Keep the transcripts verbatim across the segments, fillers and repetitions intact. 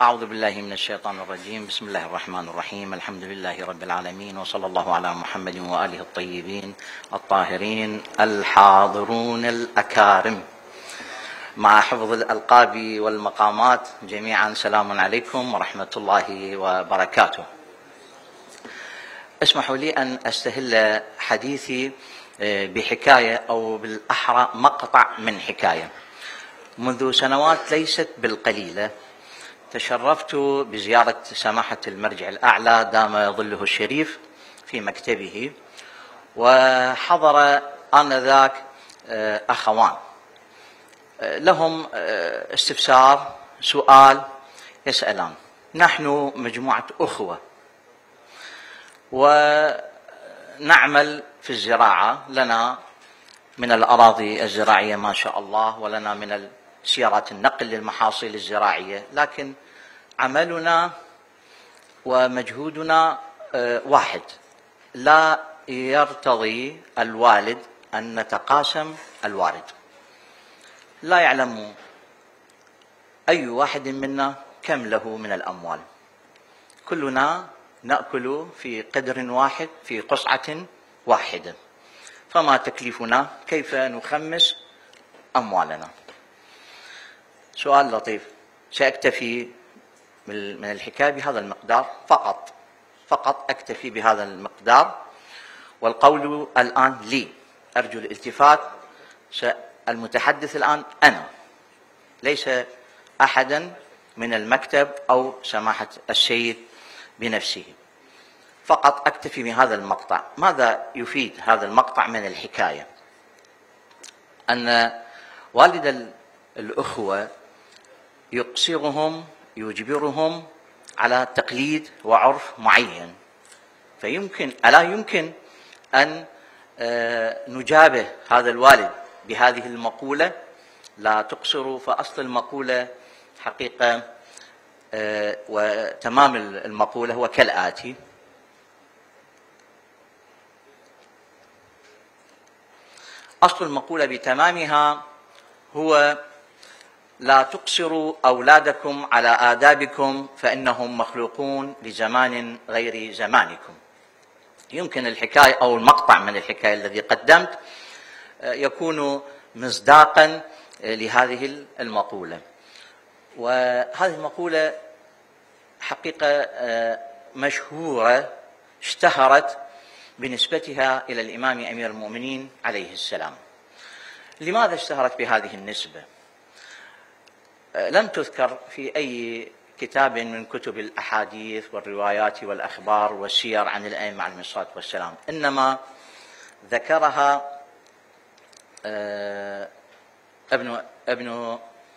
أعوذ بالله من الشيطان الرجيم. بسم الله الرحمن الرحيم. الحمد لله رب العالمين، وصلى الله على محمد وآله الطيبين الطاهرين الحاضرون الأكارم. مع حفظ الألقاب والمقامات جميعا، سلام عليكم ورحمة الله وبركاته. اسمحوا لي أن أستهل حديثي بحكاية، أو بالأحرى مقطع من حكاية. منذ سنوات ليست بالقليلة تشرفت بزيارة سماحة المرجع الأعلى دام ظله الشريف في مكتبه، وحضر آنذاك أخوان لهم استفسار، سؤال يسألان. نحن مجموعة أخوة ونعمل في الزراعة، لنا من الأراضي الزراعية ما شاء الله، ولنا من سيارات النقل للمحاصيل الزراعية، لكن عملنا ومجهودنا واحد. لا يرتضي الوالد أن نتقاسم الوارد. لا يعلم أي واحد منا كم له من الأموال. كلنا نأكل في قدر واحد في قصعة واحدة، فما تكليفنا؟ كيف نخمس أموالنا؟ سؤال لطيف. سأكتفي من الحكاية بهذا المقدار فقط، فقط أكتفي بهذا المقدار، والقول الآن لي. أرجو الالتفات. المتحدث الآن أنا، ليس أحدا من المكتب أو سماحة السيد بنفسه. فقط أكتفي بهذا المقطع. ماذا يفيد هذا المقطع من الحكاية؟ أن والد الأخوة يقصرهم، يجبرهم على تقليد وعرف معين، فيمكن ألا يمكن أن نجابه هذا الوالد بهذه المقولة: لا تقصروا. فأصل المقولة حقيقة وتمام المقولة هو كالآتي: أصل المقولة بتمامها هو: لا تقصروا أولادكم على آدابكم فإنهم مخلوقون لزمان غير زمانكم. يمكن الحكاية أو المقطع من الحكاية الذي قدمت يكون مصداقا لهذه المقولة. وهذه المقولة حقيقة مشهورة، اشتهرت بنسبتها إلى الإمام أمير المؤمنين عليه السلام. لماذا اشتهرت بهذه النسبة؟ لم تذكر في أي كتاب من كتب الأحاديث والروايات والأخبار والسير عن الأئمة عليهم الصلاة والسلام، إنما ذكرها ابن ابن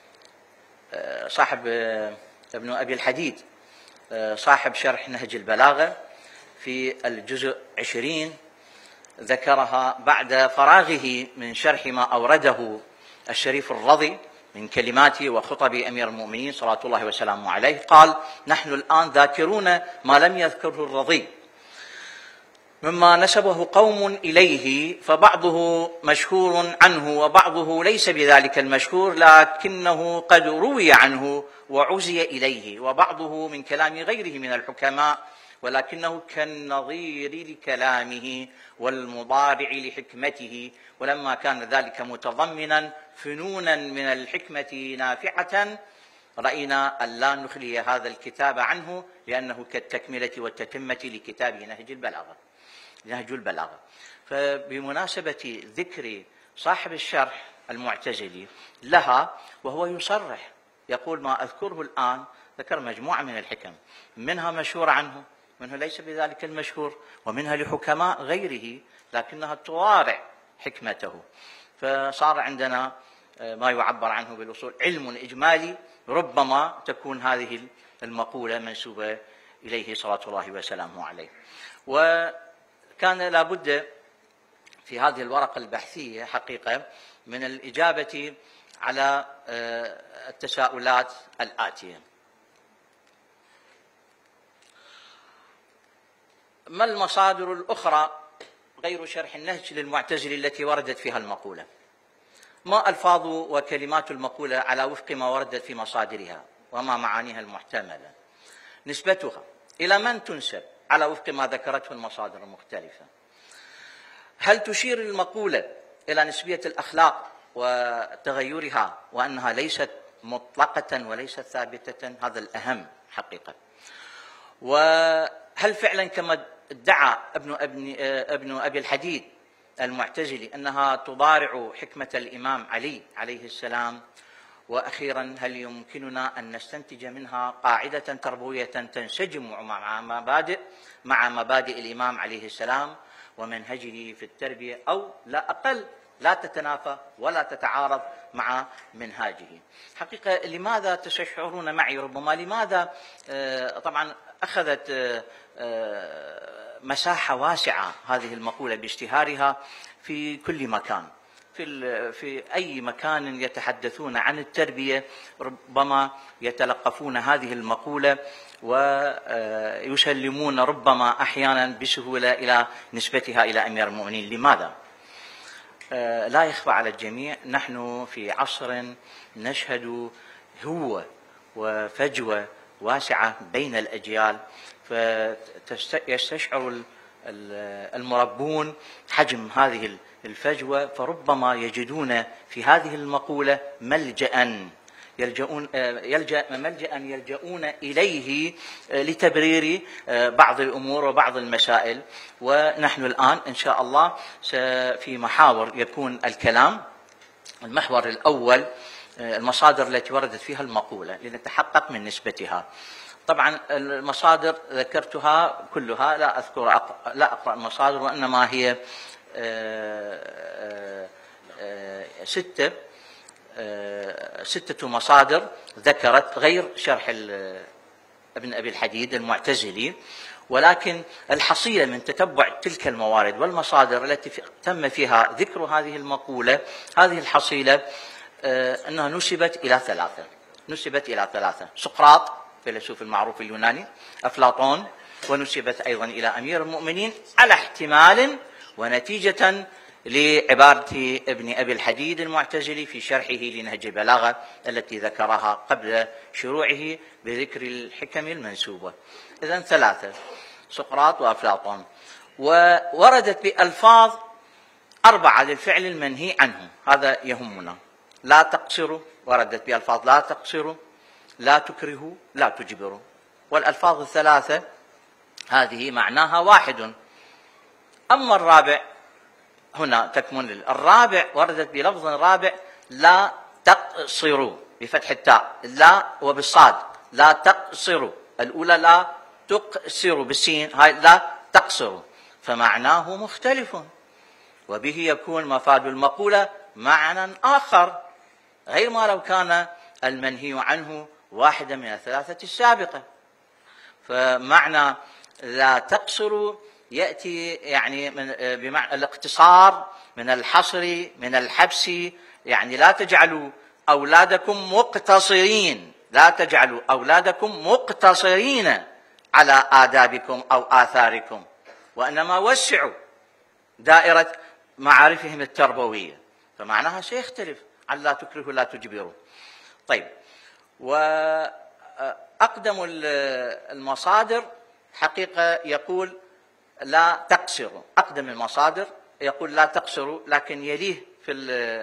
صاحب ابن أبي الحديد، صاحب شرح نهج البلاغة، في الجزء عشرين ذكرها بعد فراغه من شرح ما أورده الشريف الرضي من كلمات وخطب أمير المؤمنين صلوات الله وسلامه عليه. قال: نحن الآن ذاكرون ما لم يذكره الرضي مما نسبه قوم إليه، فبعضه مشهور عنه وبعضه ليس بذلك المشهور، لكنه قد روي عنه وعزي إليه، وبعضه من كلام غيره من الحكماء، ولكنه كالنظير لكلامه والمضارع لحكمته، ولما كان ذلك متضمنا فنونا من الحكمة نافعة رأينا أن لا نخلي هذا الكتاب عنه، لأنه كالتكملة والتتمة لكتاب نهج البلاغة نهج البلاغة. فبمناسبة ذكر صاحب الشرح المعتزلي لها، وهو يصرح يقول: ما أذكره الآن ذكر مجموعة من الحكم، منها مشهور عنه، منها ليس بذلك المشهور، ومنها لحكماء غيره لكنها توارع حكمته. فصار عندنا ما يعبر عنه بالأصول علم إجمالي، ربما تكون هذه المقولة منسوبة إليه صلاة الله وسلامه عليه. وكان لابد في هذه الورقة البحثية حقيقة من الإجابة على التساؤلات الآتية: ما المصادر الأخرى غير شرح النهج للمعتزلة التي وردت فيها المقولة؟ ما ألفاظ وكلمات المقولة على وفق ما وردت في مصادرها؟ وما معانيها المحتملة. نسبتها إلى من تنسب على وفق ما ذكرته المصادر المختلفة؟ هل تشير المقولة إلى نسبية الأخلاق وتغيرها وأنها ليست مطلقة وليست ثابتة؟ هذا الأهم حقيقة. وهل فعلا كما ادعى ابن ابن ابن أبي الحديد المعتزلي أنها تضارع حكمة الإمام علي عليه السلام؟ وأخيرا، هل يمكننا أن نستنتج منها قاعدة تربوية تنسجم مع مبادئ مع مبادئ الإمام عليه السلام ومنهجه في التربية، أو لا أقل لا تتنافى ولا تتعارض مع منهاجه؟ حقيقة لماذا تستشعرون معي ربما لماذا طبعا أخذت مساحة واسعة هذه المقولة باشتهارها في كل مكان؟ في في أي مكان يتحدثون عن التربية ربما يتلقفون هذه المقولة ويسلمون ربما أحيانا بسهولة إلى نسبتها إلى أمير المؤمنين. لماذا؟ لا يخفى على الجميع نحن في عصر نشهد هوة وفجوة واسعة بين الأجيال، فيستشعر المربون حجم هذه الفجوة، فربما يجدون في هذه المقولة ملجأ يلجؤون يلجأ ملجأ يلجؤون إليه لتبرير بعض الأمور وبعض المسائل. ونحن الآن إن شاء الله في محاور يكون الكلام. المحور الأول المصادر التي وردت فيها المقولة لنتحقق من نسبتها. طبعا المصادر ذكرتها كلها، لا أذكر أقرأ لا أقرأ المصادر، وإنما هي ستة ستة مصادر ذكرت غير شرح ابن أبي الحديد المعتزلي، ولكن الحصيلة من تتبع تلك الموارد والمصادر التي تم فيها ذكر هذه المقولة، هذه الحصيلة أنها نسبت إلى ثلاثة نسبت إلى ثلاثة سقراط فيلسوف المعروف اليوناني، أفلاطون، ونسبت أيضا إلى أمير المؤمنين على احتمال ونتيجة لعبارة ابن أبي الحديد المعتزلي في شرحه لنهج البلاغة التي ذكرها قبل شروعه بذكر الحكم المنسوبة. إذن ثلاثة، سقراط وأفلاطون، ووردت بألفاظ أربعة للفعل المنهي عنه. هذا يهمنا. لا تقصروا، وردت بألفاظ لا تقصروا، لا تكرهوا، لا تجبروا. والألفاظ الثلاثة هذه معناها واحد. أما الرابع هنا تكمن. الرابع وردت بلفظ رابع لا تقصروا بفتح التاء، لا وبالصاد، لا تقصروا. الأولى لا تقصروا بالسين، هاي لا تقصروا، فمعناه مختلف، وبه يكون مفاد المقولة معنى آخر غير ما لو كان المنهي عنه واحدة من الثلاثة السابقة. فمعنى لا تقصروا يأتي يعني من بمعنى الاقتصار، من الحصر، من الحبس، يعني لا تجعلوا أولادكم مقتصرين، لا تجعلوا أولادكم مقتصرين على آدابكم أو آثاركم، وإنما وسعوا دائرة معارفهم التربوية، فمعناها سيختلف عن لا تكرهوا لا تجبروا. طيب، وأقدم المصادر حقيقة يقول لا تقصروا. أقدم المصادر يقول لا تقصروا، لكن يليه في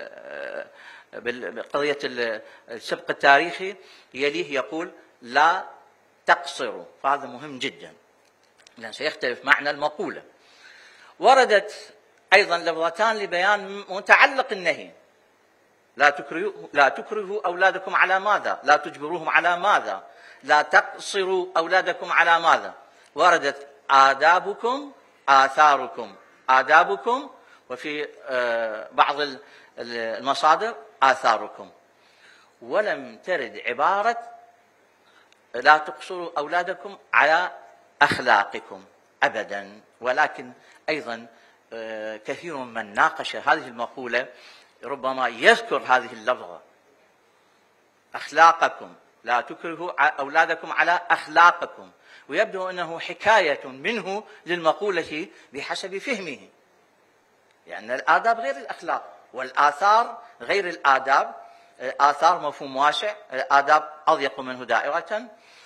بقضية السبق التاريخي يليه يقول لا تقصروا، فهذا مهم جدا لأن سيختلف معنى المقولة. وردت أيضا لفظتان لبيان متعلق النهي. لا تكرهوا لا تكرهوا أولادكم على ماذا؟ لا تجبروهم على ماذا؟ لا تقصروا أولادكم على ماذا؟ وردت آدابكم آثاركم، آدابكم، وفي بعض المصادر آثاركم. ولم ترد عبارة لا تقصروا أولادكم على أخلاقكم أبدا. ولكن أيضا كثير من ناقش هذه المقولة ربما يذكر هذه اللفظة أخلاقكم، لا تكرهوا أولادكم على أخلاقكم، ويبدو أنه حكاية منه للمقولة بحسب فهمه، لأن الآداب غير الأخلاق والآثار غير الآداب، آثار مفهوم واسع، الآداب أضيق منه دائرة،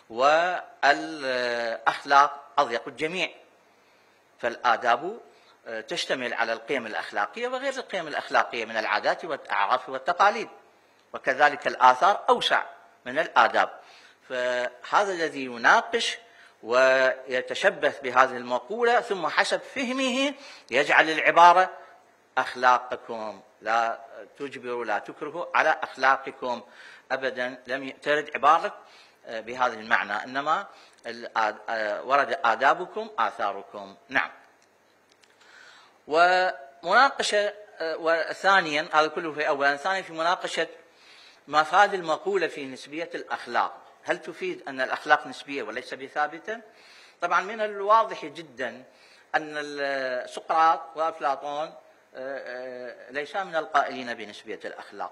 والأخلاق أضيق الجميع. فالآداب تشتمل على القيم الأخلاقية وغير القيم الأخلاقية من العادات والأعراف والتقاليد، وكذلك الآثار أوسع من الآداب. فهذا الذي يناقش ويتشبث بهذه المقولة ثم حسب فهمه يجعل العبارة أخلاقكم، لا تجبروا لا تكرهوا على أخلاقكم. أبدا لم ترد عبارة بهذا المعنى، إنما ورد آدابكم آثاركم. نعم. ومناقشة وثانيا، هذا كله في أولا، ثانيا في مناقشة مفاد المقولة في نسبية الأخلاق. هل تفيد أن الأخلاق نسبية وليس بثابتة؟ طبعا من الواضح جدا أن سقراط وأفلاطون ليسا من القائلين بنسبية الأخلاق.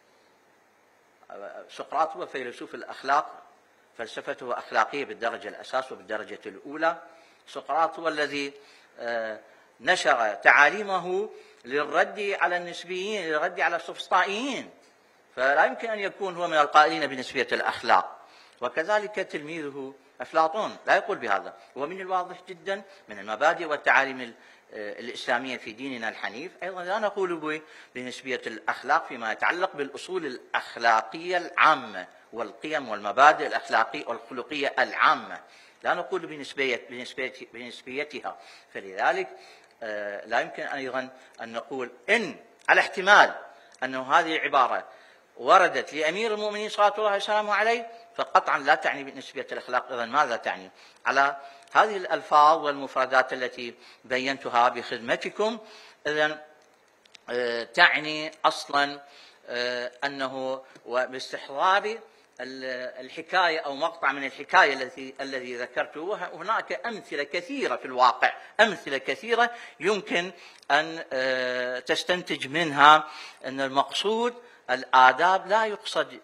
سقراط هو فيلسوف الأخلاق، فلسفته أخلاقية بالدرجة الأساس وبالدرجة الأولى. سقراط هو الذي نشر تعاليمه للرد على النسبيين، للرد على السفسطائيين، فلا يمكن أن يكون هو من القائلين بنسبية الأخلاق. وكذلك تلميذه أفلاطون لا يقول بهذا. ومن الواضح جدا من المبادئ والتعاليم الإسلامية في ديننا الحنيف أيضا لا نقول بنسبية الأخلاق فيما يتعلق بالأصول الأخلاقية العامة والقيم والمبادئ الأخلاقية والخلقية العامة، لا نقول بنسبية بنسبية بنسبيتها. فلذلك لا يمكن أيضا أن نقول إن على احتمال أن هذه العبارة وردت لأمير المؤمنين صلى الله عليه وسلم عليه، فقطعا لا تعني بنسبية الأخلاق. إذن ماذا تعني؟ على هذه الألفاظ والمفردات التي بينتها بخدمتكم، إذن تعني أصلا أنه وباستحضار الحكاية أو مقطع من الحكاية التي الذي ذكرته، وهناك أمثلة كثيرة في الواقع، أمثلة كثيرة يمكن أن تستنتج منها أن المقصود الآداب لا يقصد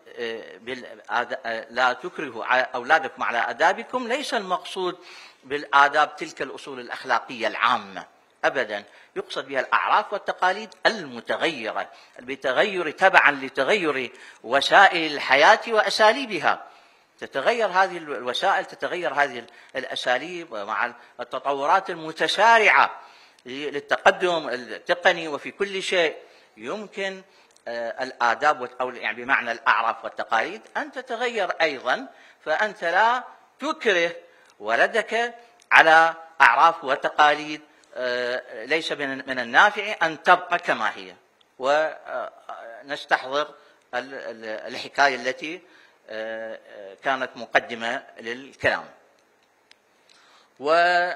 لا تكرهوا أولادكم على آدابكم، ليس المقصود بالآداب تلك الأصول الأخلاقية العامة أبدا، يقصد بها الأعراف والتقاليد المتغيرة بتغير تبعا لتغير وسائل الحياة وأساليبها. تتغير هذه الوسائل، تتغير هذه الأساليب مع التطورات المتسارعة للتقدم التقني، وفي كل شيء يمكن الآداب أو يعني بمعنى الأعراف والتقاليد أن تتغير أيضا. فأنت لا تكره ولدك على أعراف وتقاليد ليس من النافع أن تبقى كما هي. ونستحضر الحكاية التي كانت مقدمة للكلام. وإذن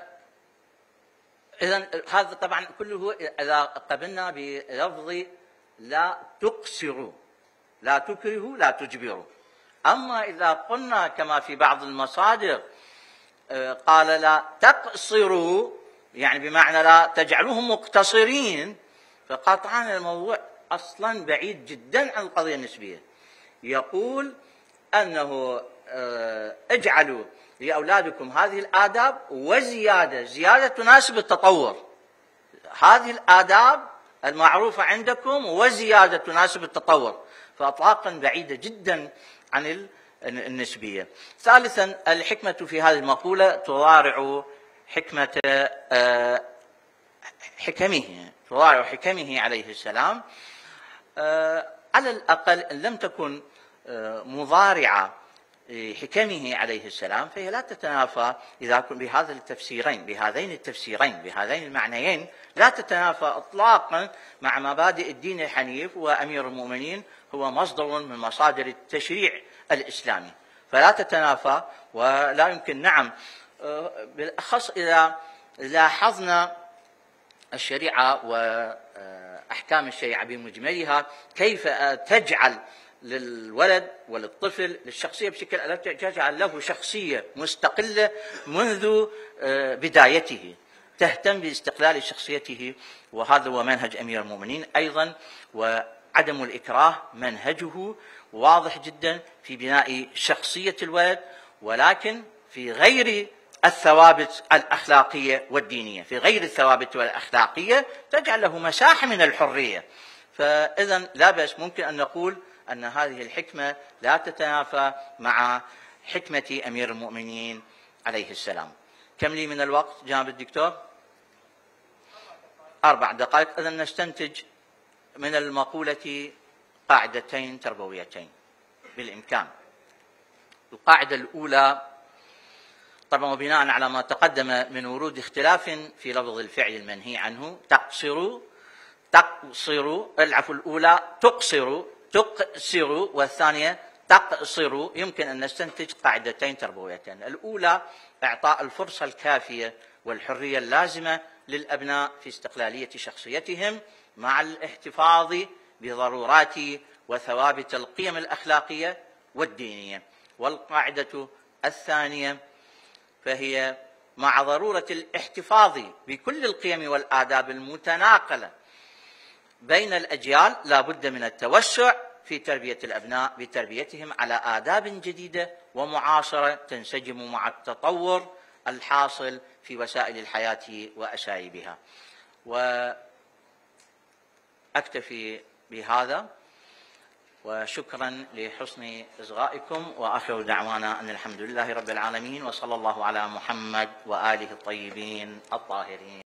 هذا طبعا كله إذا قبلنا بلفظ لا تقصروا، لا تكرهوا لا تجبروا. أما إذا قلنا كما في بعض المصادر قال لا تقصروا، يعني بمعنى لا تجعلوهم مقتصرين، فقطعا الموضوع أصلا بعيد جدا عن القضية النسبية. يقول أنه اجعلوا لأولادكم هذه الآداب وزيادة، زيادة تناسب التطور، هذه الآداب المعروفة عندكم وزيادة تناسب التطور، فأطلاقا بعيدة جدا عن النسبية. ثالثا الحكمة في هذه المقولة تضارع حكمة حكمه تضارع حكمه عليه السلام. على الأقل إن لم تكن مضارعة حكمه عليه السلام فهي لا تتنافى إذا كن بهذا التفسيرين بهذين التفسيرين بهذين المعنيين، لا تتنافى إطلاقا مع مبادئ الدين الحنيف، وأمير المؤمنين هو مصدر من مصادر التشريع الإسلامي، فلا تتنافى ولا يمكن. نعم، بالأخص إذا لاحظنا الشريعة وأحكام الشريعة بمجملها كيف تجعل للولد وللطفل للشخصية بشكل تجعل له شخصية مستقلة منذ بدايته، تهتم باستقلال شخصيته، وهذا هو منهج أمير المؤمنين أيضا. وعدم الإكراه منهجه واضح جدا في بناء شخصية الولد، ولكن في غير الثوابت الأخلاقية والدينية، في غير الثوابت والأخلاقية تجعل له مساحة من الحرية. فإذا لا بأس، ممكن أن نقول أن هذه الحكمة لا تتنافى مع حكمة أمير المؤمنين عليه السلام. كم لي من الوقت جناب الدكتور؟ أربع دقائق. إذن نستنتج من المقولة قاعدتين تربويتين بالإمكان. القاعدة الأولى، طبعا وبناء على ما تقدم من ورود اختلاف في لفظ الفعل المنهي عنه، تقصر تقصر العفو الأولى تقصر تقصر والثانية تقصر، يمكن أن نستنتج قاعدتين تربويتين. الأولى إعطاء الفرصة الكافية والحرية اللازمة للأبناء في استقلالية شخصيتهم مع الاحتفاظ بضرورات وثوابت القيم الأخلاقية والدينية. والقاعدة الثانية فهي مع ضرورة الاحتفاظ بكل القيم والآداب المتناقلة بين الأجيال، لا بد من التوسع في تربية الأبناء بتربيتهم على آداب جديدة ومعاصرة تنسجم مع التطور الحاصل في وسائل الحياة وأساليبها. وأكتفي بهذا، وشكرا لحسن إصغائكم، وآخر دعوانا أن الحمد لله رب العالمين، وصلى الله على محمد وآله الطيبين الطاهرين.